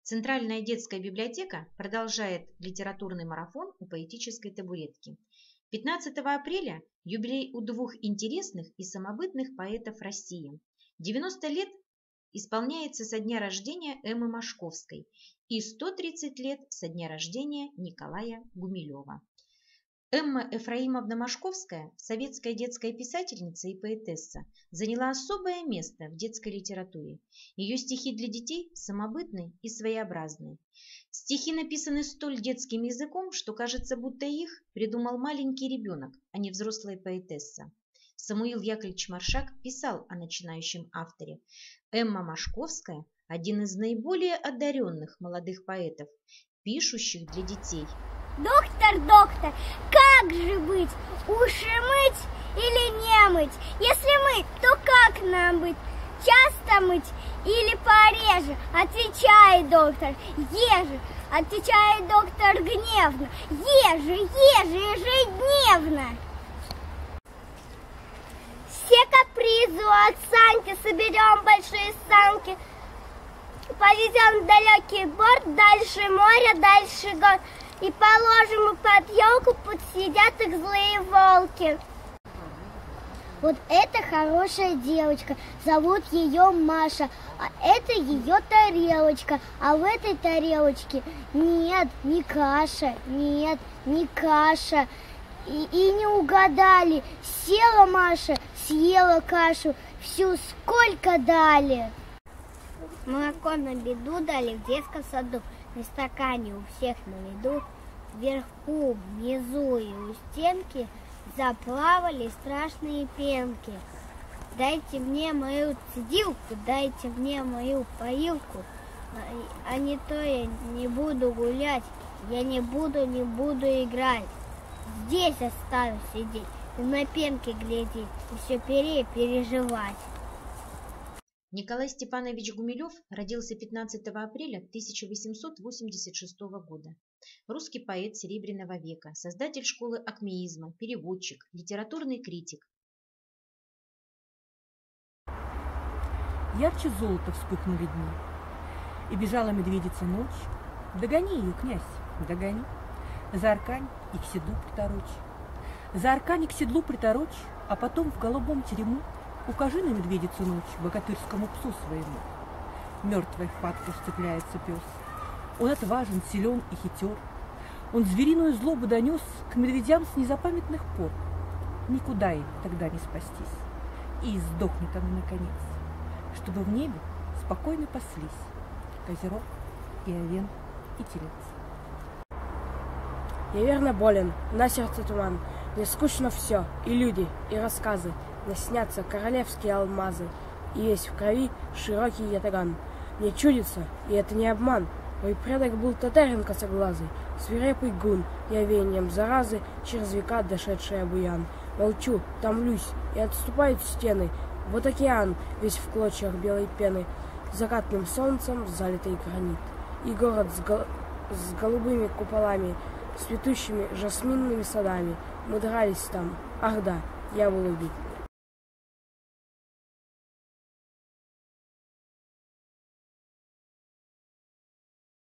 Центральная детская библиотека продолжает литературный марафон у поэтической табуретки. 15 апреля юбилей у двух интересных и самобытных поэтов России. 90 лет исполняется со дня рождения Эммы Машковской и 130 лет со дня рождения Николая Гумилева. Эмма Ефраимовна Машковская, советская детская писательница и поэтесса, заняла особое место в детской литературе. Ее стихи для детей самобытны и своеобразны. Стихи написаны столь детским языком, что кажется, будто их придумал маленький ребенок, а не взрослая поэтесса. Самуил Яковлевич Маршак писал о начинающем авторе. Эмма Машковская – один из наиболее одаренных молодых поэтов, пишущих для детей. Доктор, доктор, как же быть? Уши мыть или не мыть? Если мыть, то как нам быть? Часто мыть или пореже? Отвечает доктор, еже. Отвечает доктор гневно, еже, ежедневно. Все капризы от Саньки, соберем большие санки, повезем в далекий борт, дальше моря, дальше гор. И положим под елку, подсидят их злые волки. Вот это хорошая девочка, зовут ее Маша, а это ее тарелочка. А в этой тарелочке нет, не каша, нет, не каша. И не угадали, села Маша, съела кашу, всю сколько дали. Молоко на беду дали в детском саду. На стакане у всех на виду, вверху, внизу и у стенки заплавали страшные пенки. Дайте мне мою цедилку, дайте мне мою поилку, а не то я не буду гулять, я не буду играть. Здесь останусь сидеть и на пенки глядеть, и все переживать. Николай Степанович Гумилев родился 15 апреля 1886 года. Русский поэт Серебряного века, создатель школы акмеизма, переводчик, литературный критик. Ярче золота вспыхнули дни, и бежала медведица ночь. Догони ее, князь, догони, за аркань и к седлу приторочь. За аркань и к седлу приторочь, а потом в голубом терему укажи на медведицу ночь богатырскому псу своему. Мертвой хваткой вцепляется пес. Он отважен, силен и хитер. Он звериную злобу донес к медведям с незапамятных пор. Никуда им тогда не спастись. И сдохнет она наконец, чтобы в небе спокойно паслись козерог и овен и телец. Я верно болен, на сердце туман. Мне скучно все, и люди, и рассказы. Мне снятся королевские алмазы, и весь в крови широкий ятаган. Мне чудится, и это не обман. Мой предок был татарин косоглазый, свирепый гун, и овеянием заразы через века дошедший обуян. Молчу, томлюсь, и отступают стены. Вот океан, весь в клочьях белой пены, закатным солнцем залитый гранит. И город с голубыми куполами, с цветущими жасминными садами. Мы дрались там, ах да, я был убит.